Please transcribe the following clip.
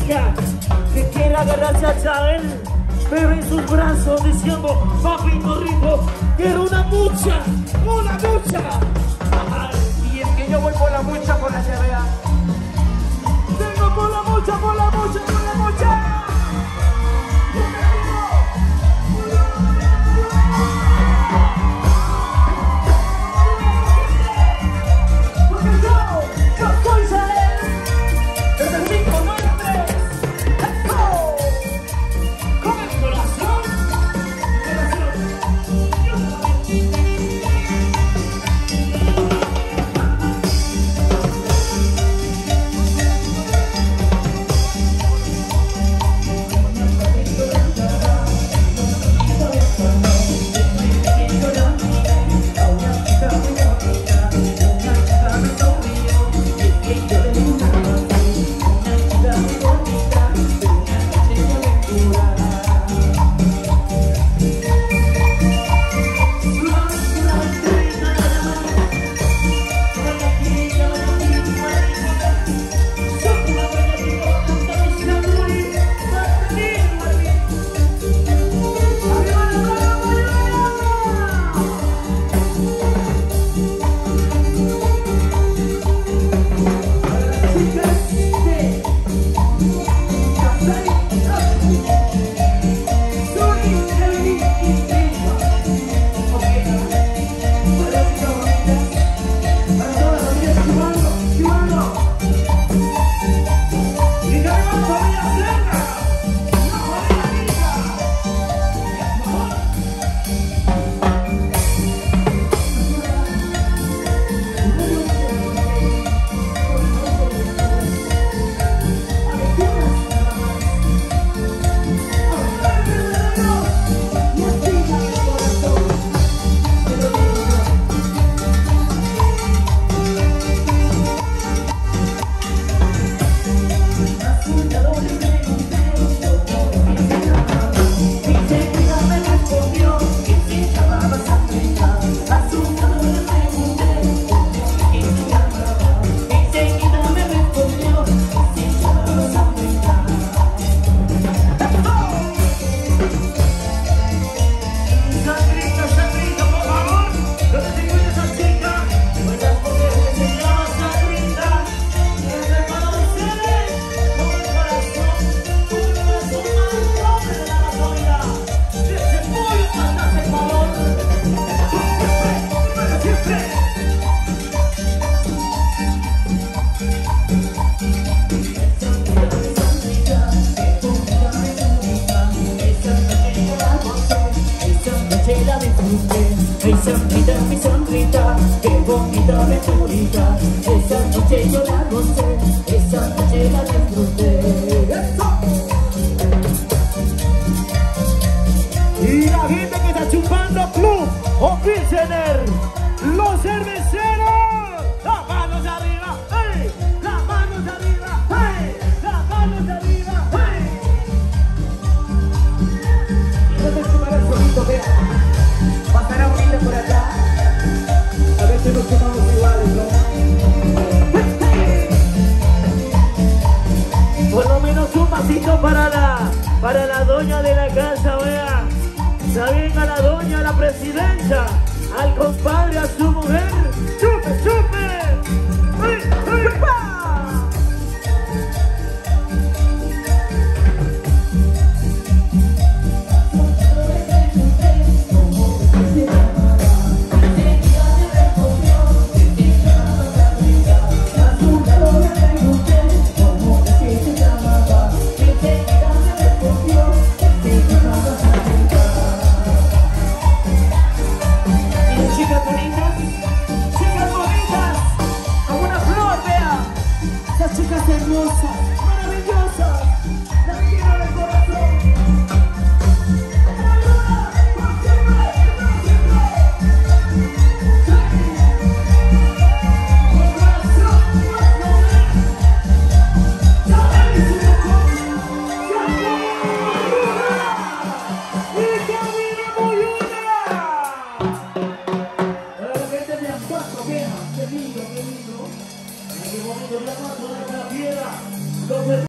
chica que quiere agarrarse a Chael, pero en sus brazos diciendo, papito rico, quiero una mucha, una mucha. Y es que yo voy por la mucha, por la CBA. Tengo por la mucha, por la mucha, por la mucha. Mi sonrita, mi sonrita, qué bonita aventurita. Esa noche yo la gocé, esa noche la disfruté. Y la gente que está chupando Club o Pilsener, los cerveceros, las manos arriba, ¡hey! Las manos arriba, ¡hey! Las manos arriba, ¡hey! Entonces tomar el solito, vea. Pasará un hilo por allá. A ver si nos tomamos iguales, ¿no? Por lo menos un pasito para la doña de la casa, vea. Saben, a la doña, a la presidenta, al compadre, a su mujer. ¡Chupe, chupe! ¡Ay, ay, pa! Chicas bonitas, con una flor, vea. Las chicas hermosas, maravillosas, las quiero de corazón. Qué lindo, qué lindo. Qué bonito, la mano de la piedra.